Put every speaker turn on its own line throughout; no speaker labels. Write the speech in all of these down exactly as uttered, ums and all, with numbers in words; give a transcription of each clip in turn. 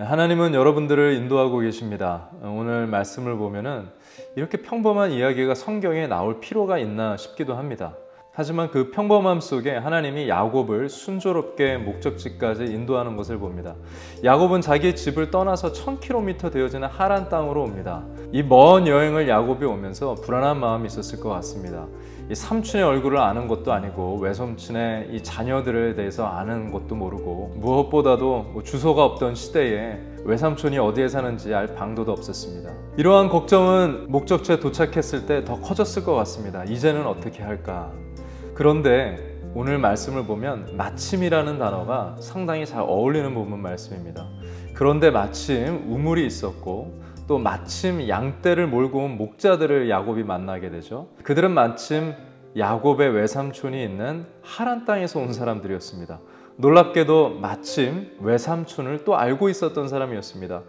하나님은 여러분들을 인도하고 계십니다. 오늘 말씀을 보면은 이렇게 평범한 이야기가 성경에 나올 필요가 있나 싶기도 합니다. 하지만 그 평범함 속에 하나님이 야곱을 순조롭게 목적지까지 인도하는 것을 봅니다. 야곱은 자기 집을 떠나서 천 킬로미터 되어지는 하란 땅으로 옵니다. 이 먼 여행을 야곱이 오면서 불안한 마음이 있었을 것 같습니다. 이 삼촌의 얼굴을 아는 것도 아니고 외삼촌의 이 자녀들에 대해서 아는 것도 모르고 무엇보다도 뭐 주소가 없던 시대에 외삼촌이 어디에 사는지 알 방도도 없었습니다. 이러한 걱정은 목적지에 도착했을 때 더 커졌을 것 같습니다. 이제는 어떻게 할까? 그런데 오늘 말씀을 보면 마침이라는 단어가 상당히 잘 어울리는 부분 말씀입니다. 그런데 마침 우물이 있었고 또 마침 양떼를 몰고 온 목자들을 야곱이 만나게 되죠. 그들은 마침 야곱의 외삼촌이 있는 하란 땅에서 온 사람들이었습니다. 놀랍게도 마침 외삼촌을 또 알고 있었던 사람이었습니다.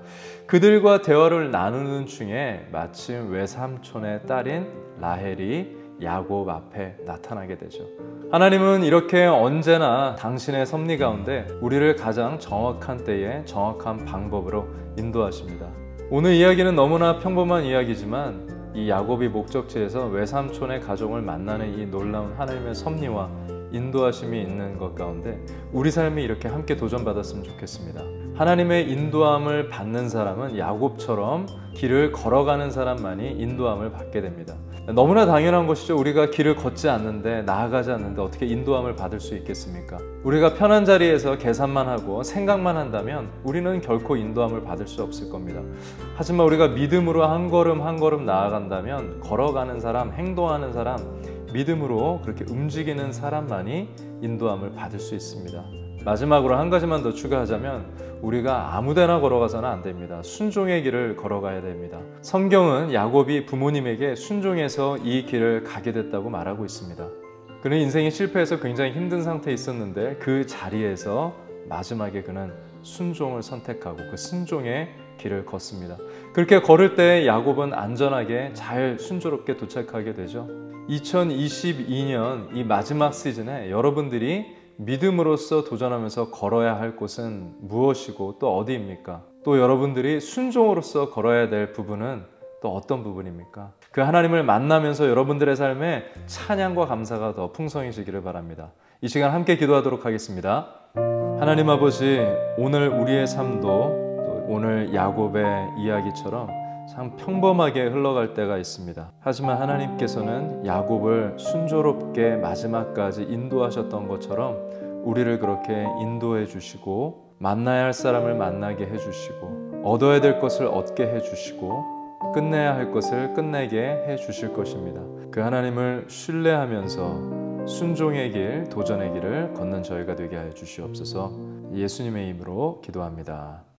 그들과 대화를 나누는 중에 마침 외삼촌의 딸인 라헬이 야곱 앞에 나타나게 되죠. 하나님은 이렇게 언제나 당신의 섭리 가운데 우리를 가장 정확한 때에 정확한 방법으로 인도하십니다. 오늘 이야기는 너무나 평범한 이야기지만 이 야곱이 목적지에서 외삼촌의 가족을 만나는 이 놀라운 하나님의 섭리와 인도하심이 있는 것 가운데 우리 삶이 이렇게 함께 도전받았으면 좋겠습니다. 하나님의 인도함을 받는 사람은 야곱처럼 길을 걸어가는 사람만이 인도함을 받게 됩니다. 너무나 당연한 것이죠. 우리가 길을 걷지 않는데 나아가지 않는데 어떻게 인도함을 받을 수 있겠습니까? 우리가 편한 자리에서 계산만 하고 생각만 한다면 우리는 결코 인도함을 받을 수 없을 겁니다. 하지만 우리가 믿음으로 한 걸음 한 걸음 나아간다면 걸어가는 사람, 행동하는 사람, 믿음으로 그렇게 움직이는 사람만이 인도함을 받을 수 있습니다. 마지막으로 한 가지만 더 추가하자면 우리가 아무데나 걸어가서는 안 됩니다. 순종의 길을 걸어가야 됩니다. 성경은 야곱이 부모님에게 순종해서 이 길을 가게 됐다고 말하고 있습니다. 그는 인생이 실패해서 굉장히 힘든 상태에 있었는데 그 자리에서 마지막에 그는 순종을 선택하고 그 순종의 길을 걷습니다. 그렇게 걸을 때 야곱은 안전하게 잘 순조롭게 도착하게 되죠. 이천이십이 년 이 마지막 시즌에 여러분들이 믿음으로써 도전하면서 걸어야 할 곳은 무엇이고 또 어디입니까? 또 여러분들이 순종으로써 걸어야 될 부분은 또 어떤 부분입니까? 그 하나님을 만나면서 여러분들의 삶에 찬양과 감사가 더 풍성해지기를 바랍니다. 이 시간 함께 기도하도록 하겠습니다. 하나님 아버지, 오늘 우리의 삶도 또 오늘 야곱의 이야기처럼 참 평범하게 흘러갈 때가 있습니다. 하지만 하나님께서는 야곱을 순조롭게 마지막까지 인도하셨던 것처럼 우리를 그렇게 인도해 주시고 만나야 할 사람을 만나게 해 주시고 얻어야 될 것을 얻게 해 주시고 끝내야 할 것을 끝내게 해 주실 것입니다. 그 하나님을 신뢰하면서 순종의 길, 도전의 길을 걷는 저희가 되게 하여 주시옵소서. 예수님의 이름으로 기도합니다.